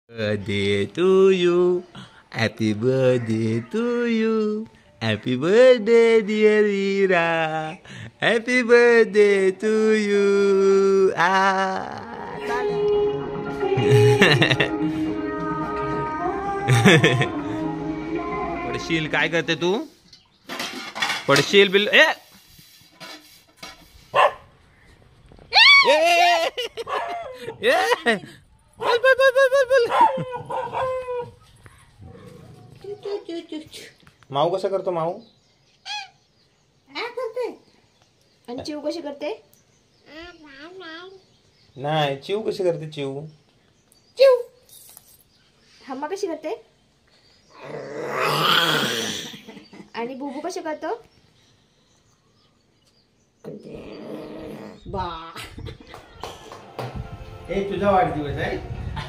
Birthday to you. Happy birthday to you. Happy birthday, dear Ira. Happy birthday to you. पडशील काय करते तू? पडशील bill ए बल बल बल बल बल माऊ कसं करतो माऊ? आणि चिव कशी करते? नाही चिव कशी करते? चिव चिव हम्मा कशी करते? आणि बुबू कशी करतो? बा हे तुझा वाढदिवस आहे.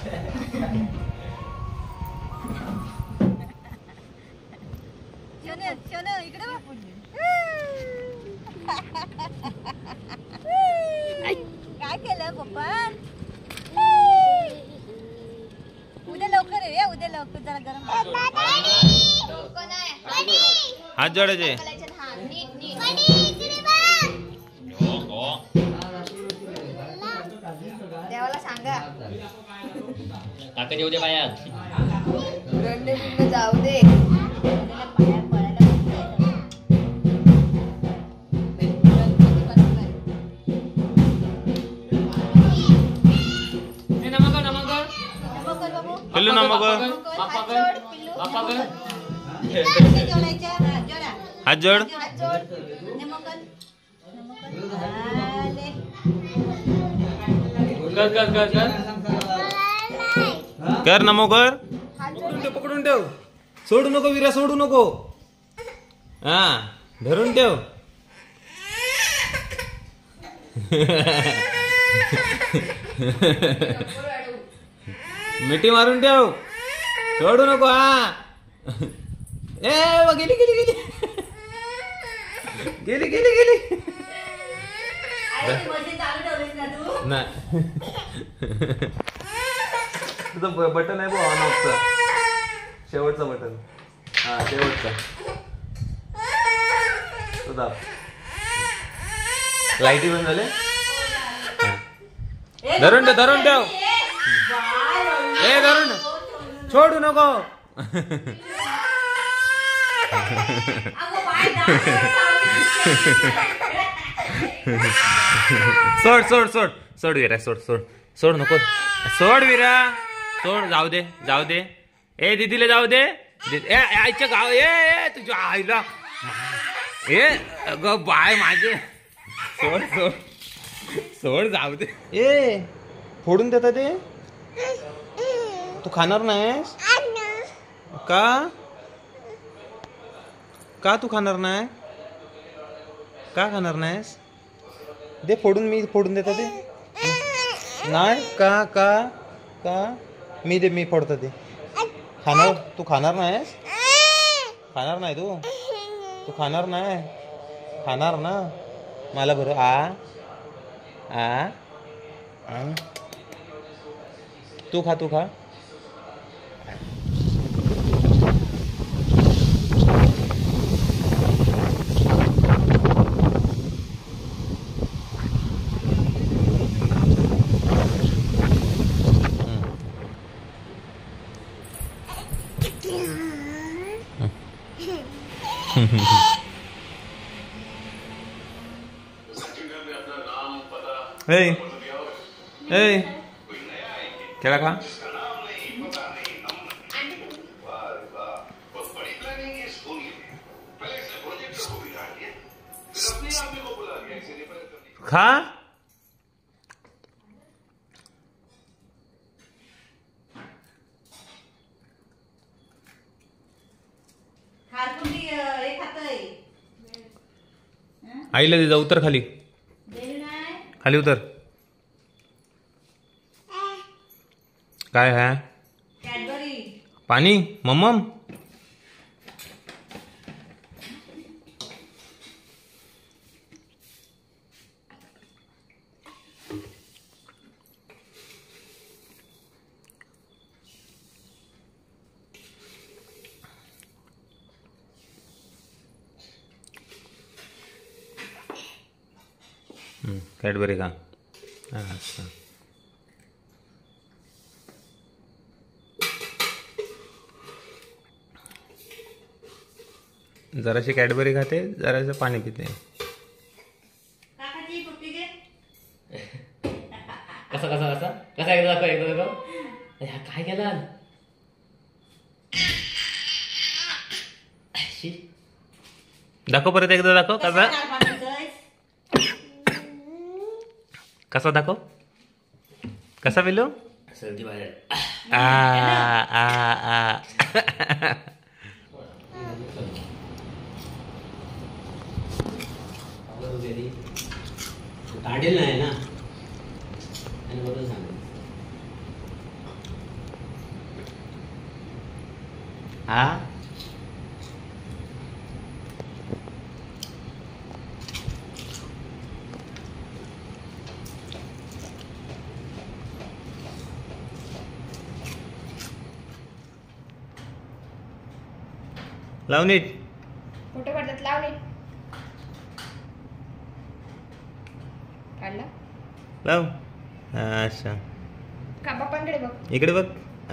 काय केलं पप्पा? उद्या लवकर ये, उद्या लवकर जरा गरम हात जोडायचे. देवाला सांगा काका येऊ दे बाया. रंडे बिंडे जाऊ दे. पिल्लू ना मग हात जोड. कर नमो कर. पकडून ठेव. सोडू नको वीरा, सोडू नको. हा धरून ठेव. मिठी मारून ठेव. सोडू नको. हा ए गेली गेली गेली गेली गेली गेली नाही. तुझं बटन आहे ऑन ऑफचा, शेवटचा बटन. हा शेवटचा तुझा. लाईटी बंद झाले. धरून ठेव, धरून ठेव. ए धरून सोडू नको. सोड सोड सोड सोड वीरा, सोड सोड सोड नको. सोड वीरा, सोड. जाऊ दे जाऊ दे. ए दीदीला जाऊ दे. ए आईच्या गाव. ए तुझ्या आईला. ए ग बाय माझे. सोड सोड सोड. जाऊ दे. ए फोडून देता ते. तू खाणार नाहीस का? का तू खाणार नाही? का खाणार नाहीस? दे फोडून. मी फोडून देतो ते. नाही का? का का मी दे, मी फोडतो ते. खाणार तू? खाणार नाहीस? खाणार नाही तू? तू खाणार नाही? खाणार ना? मला बरं आ आ तू खा, तू खा. ए ए केला खा. खा. आईला दे जा. उतर खाली, खाली उतर. काय है? पाणी मम्मम. कॅडबरी का अच्छा. जराशी कॅडबरी खाते, जरासं पाणी पिते. कसा कसा कसा कसा एकदा दाखव एकदा दाखव. काय केलं दाखव परत एकदा दाखव कसा कसा दाखव कसा पिलो. सर्दी बाहेर. आ आ आ काढेल नाही ना आणि बरोबर सांग. हा लाव नीट. फोटो काढतात लाव नीट. काढला लाव. अच्छा का बापांकडे बघ. इकडे बघ.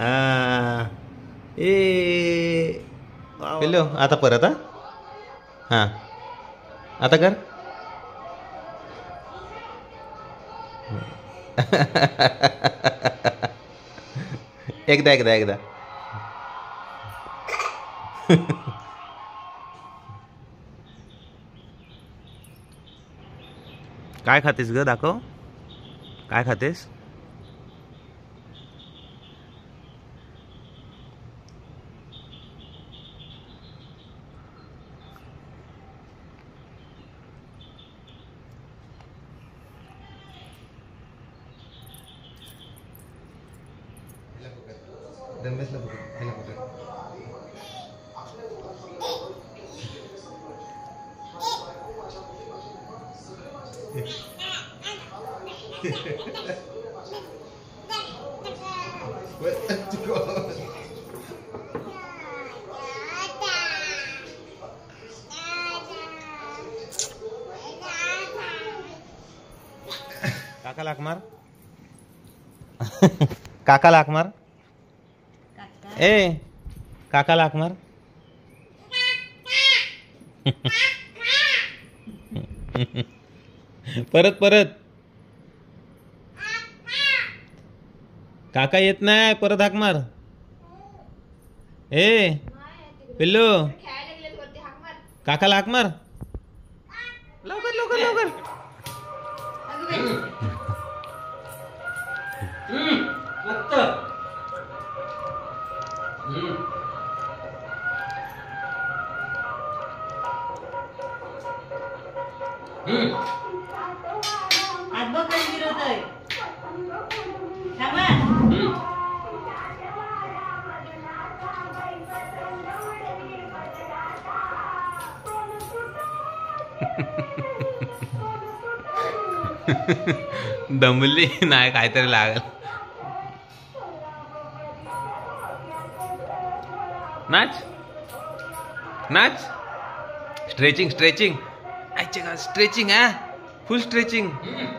ए पिल्लो आता परत हा आता कर. एकदा एकदा एकदा. काय खातेस ग दाखव. काय खातेस. काका लाक मार. काका लाक मार. ए काका लाक मार. परत परत. काका येत नाही परत हाक मार. ए पिल्लू खेळायला गेले वरती हाक मार. काकाला हाक मार. लवकर लवकर लवकर. हात बघ कधी गिरवतोय. थांबा. दमली नाही काहीतरी लागल. नाच नाच. Stretching stretching. आजचे का स्ट्रेचिंग हा फुल स्ट्रेचिंग.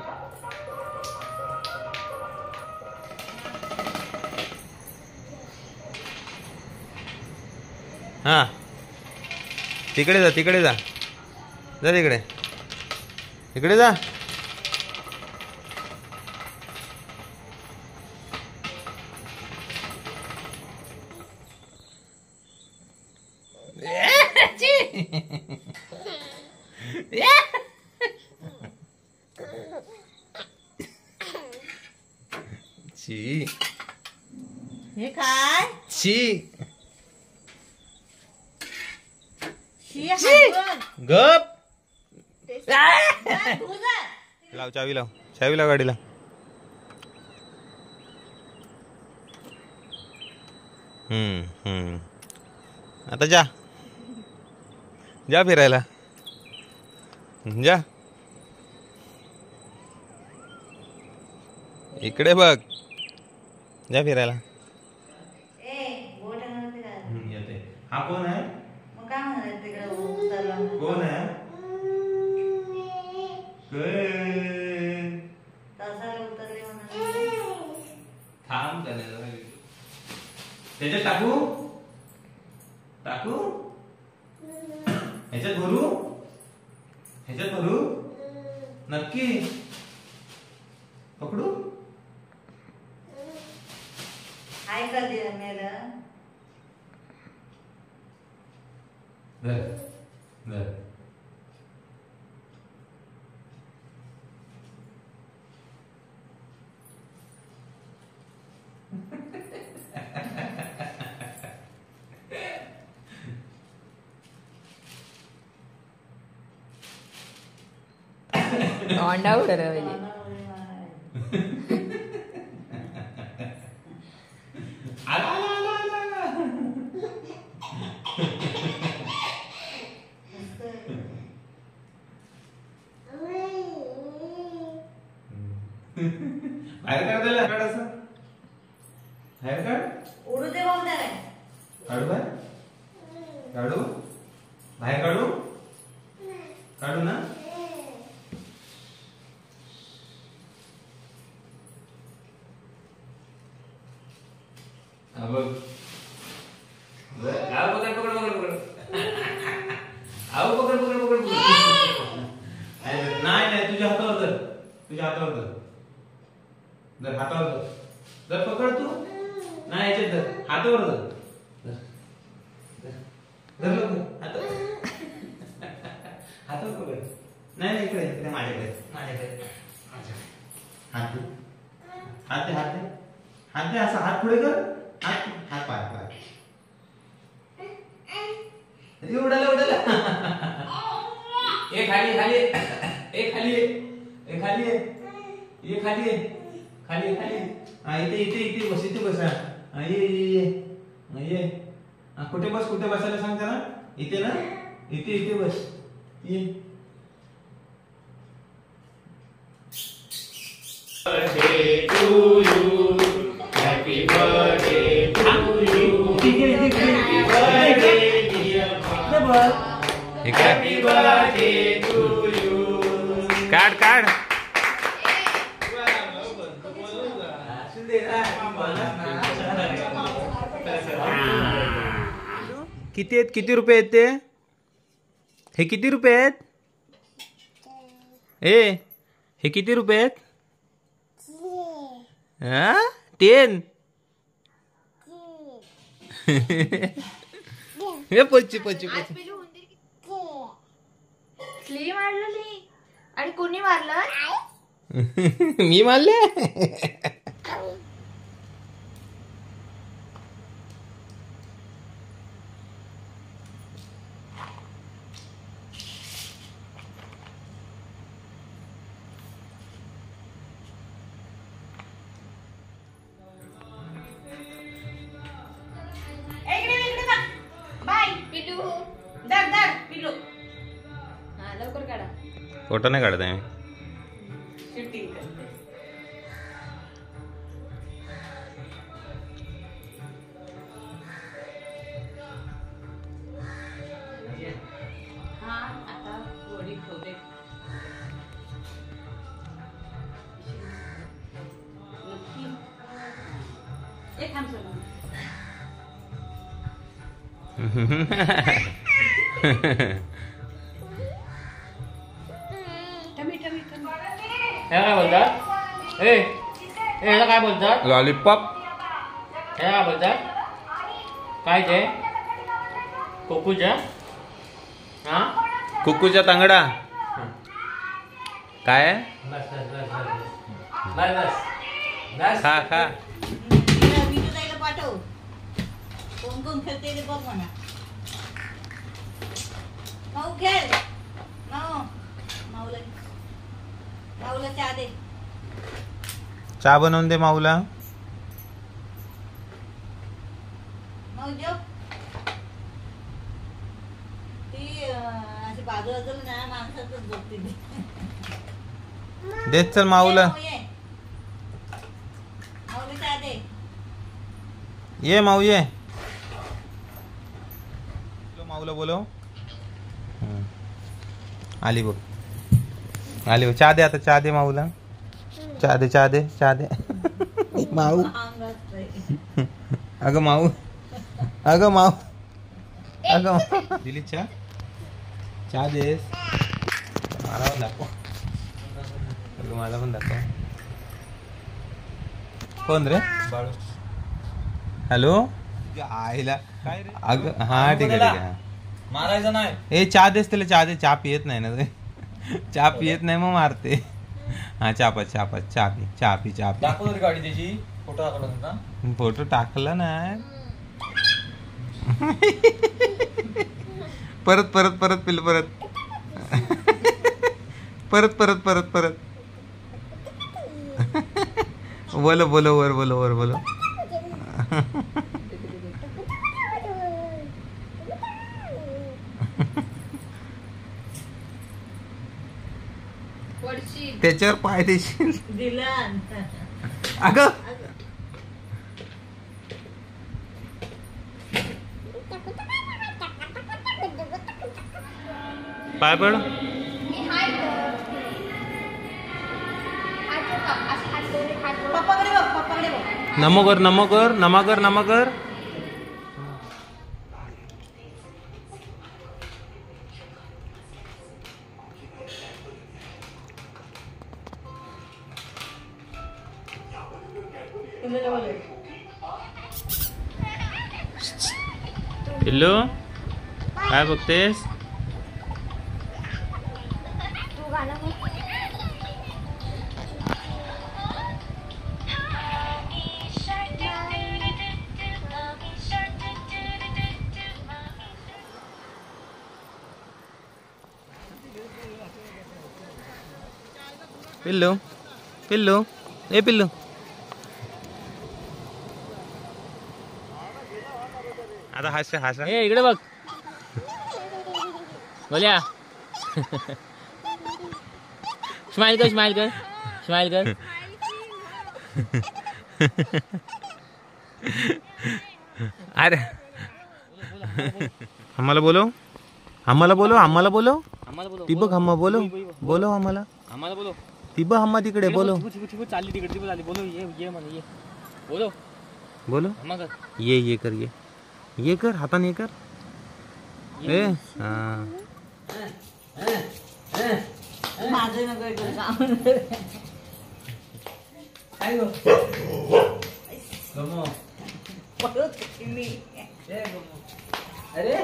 हा तिकडे जा तिकडे जा. जा तिकडे इकडे जा. ची हे काय ची शी हात बघ. गप. तुझा लाव चावी लाव. चावी लाव गाडीला. आता जा जा फिरायला जा. इकडे बघ जा फिरायला. बोट आणते का. येते. हा कोण आहे. मग काय म्हणायचं तिकडे उचलला. कोण आहे. त्याच्यात टाकू टाकू ह्याच्यात भरू ह्याच्यात भरू नक्की पकडू हाय कर दे मेरा धर धर अंडा उडर पहिले आला आला आला आला बाहेर काढ त्याला काढ असं बाहेर काढ उडू दे बघ त्याला काढू बाहेर काढू बाहेर काढू काढू ना बघ आओ पकड पकड पकड पकड आओ पकड पकड पकड नाही नाही तुझ्या हातावर धर तुझ्या हातावर धर धर हातावर धर धर पकड तू नाही याच्यात धर हातावर धर धर लवकर हातावर पकड नाही नाही इकडे इकडे माझ्याकडे माझ्याकडे हात दे हात दे हात दे हात दे असा हात पुढे कर हात हात पाय पाय उडाला उडाला ए खाली खाली ए खाली ए खाली ए खाली खाली खाली हा इथे इथे इथे बस इथे बस हा ये ये कुठे बस कुठे बसायला सांग त्याला इथे ना इथे इथे बस ये birthday to you happy birthday to you happy birthday dear mama happy birthday to you काढ काढ किती आहेत किती रुपये आहेत ते हे किती रुपये आहेत ए हे किती रुपये आहेत 10 हे पच्ची पच्ची पच्ची स्ली मारलेली आणि कोणी मारलं मी मारले लवकर काढा फोटो नाही काढत आहे मी शूटिंग करते हा आता गोडी ठेवते एक थांब सोडून काय बोलतात ए याला काय बोलतात लॉलीपॉप हे काय बोलतात काय ते कोकूच्या हा कुकूचा तांगडा काय बस बस बस बस बस बस खा खा व्हिडिओ ताईला पाठव कोण कोण खेळते ते बघ म्हणा माऊ खेळ माऊ माऊला माऊला चहा दे चहा बनवून दे माऊला माऊ जेव ती अशी बाजू असेल ना माणसातच झोपते ती देत चल माऊला ये माऊला चहा दे ये माऊ ये माऊला बोलव आली बघ आली बघ चहा दे आता चहा दे माऊला चहा दे चहा दे चहा दे माऊ अंगात अगं माऊ अगं माव अगं दिली चहा चहा देस मला पण दाखव अगं मला पण दाखव कोण रे बाळू हॅलो आईला अगं हा ठीक आहे ठीक आहे मारायचं नाही ए चहा देस त्याला चहा दे चहा पियत नाही ना ते चहा पियत नाही मग मारते हा चहा पी चहा पी दाखव तरी गाडी त्याची फोटो दाखवला होता फोटो टाकला नाही परत परत परत पिल परत परत परत परत परत बोलो बोलो वर बोलो वर बोलो त्याच्यावर पाय देशील दिला अगं पाय पड पप्पाकडे बघ पप्पाकडे बघ नमो कर नमो कर नमा कर नमा कर पिल्लू काय बघतेस पिल्लू पिल्लू ए पिल्लू आता हास हास ए इकडे बघ बोल्या स्माइल कर स्माइल कर स्माइल कर अरे आम्हाला बोलो आम्हाला बोलो आम्हाला बोलो आम्हाला बोलो ती बघ हम्मा बोलो बोलो आम्हाला आम्हाला बोलो ती बघ हम्मा तिकडे बोलो चालली तिकडे ती चालली बोलो ये म्हणे ये बोलो बोलो आम्हा कर ये कर ये कर हाताने ये कर ए हा माझं नको अरे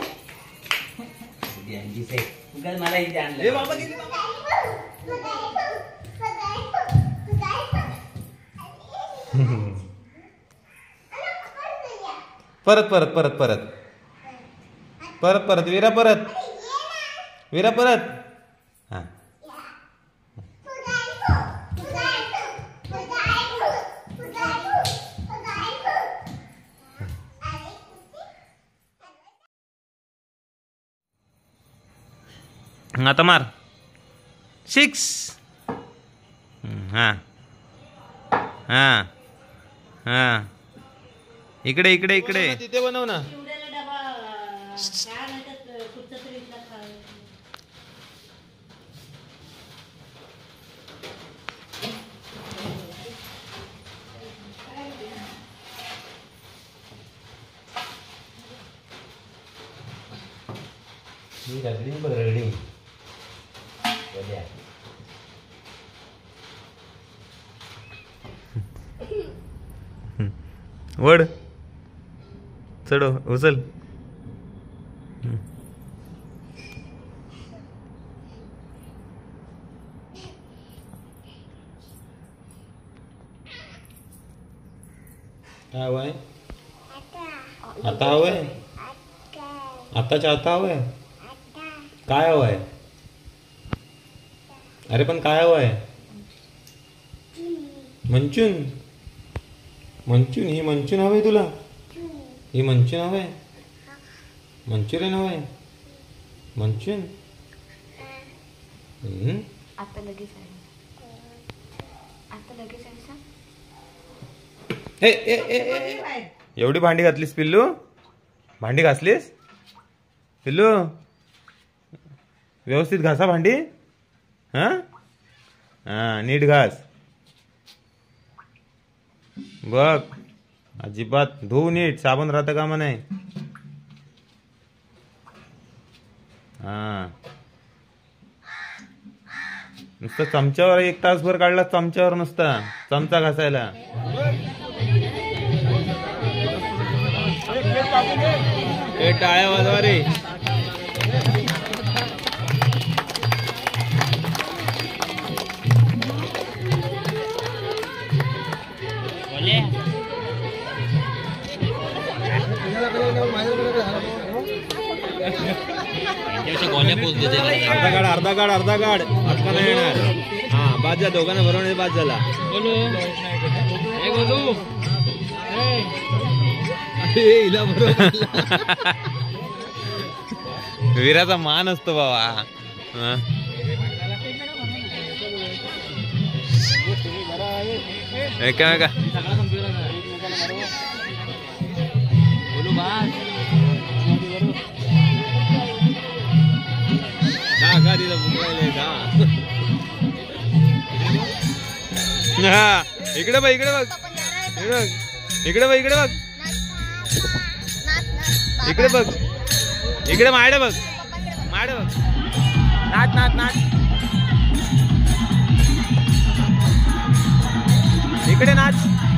मला इथे आणलं परत परत परत परत परत परत वीरा परत वीरा परत हा आता मार 6 हा हा हा इकडे इकडे इकडे तिथे बनव ना चिवड्याला डबा काय म्हणतात कुठचा तरी इथला खा रगडी बघ रगडी वड चढो उचल काय हवंय आता हवंय आताच्या आता हवंय काय हवंय अरे पण काय हवंय मंचून मंचून ही मंचून हवंय तुला ही मंचून हवंय मंचुरियन हवंय मंचून आता लगेच आहे आता लगेच आहे सांग. ए ए ए ए एवढी भांडी घातलीस पिल्लू भांडी घासलीस पिल्लू व्यवस्थित घासा भांडी हा हा नीट घास बघ अजिबात धुवू नीट साबण राहतं कामा नाही हा नुसतं चमच्यावर 1 तासभर काढला चमच्यावर नुसता चमचा घासायला. हे टाळ्या वाजवा रे. अर्धा काढ अटका नाही येणार. हा बाद झाला दोघांना बरोबर बाद झाला. वीराचा मान असतो बाबा. एका इकडे बघ इकडे बघ इकडे बघ इकडे बघ इकडे बघ इकडे मायडे बघ मायडे बघ. नाच नाच नाच इकडे नाच.